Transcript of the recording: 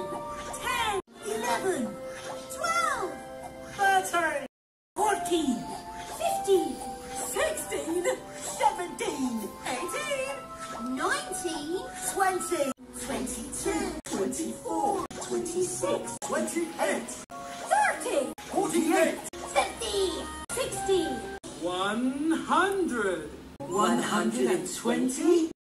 10, 11, 12, 13, 14, 15, 16, 17, 18, 19, 20, 22, 24, 26, 28, 30, 48, 50, 60, 100, 120.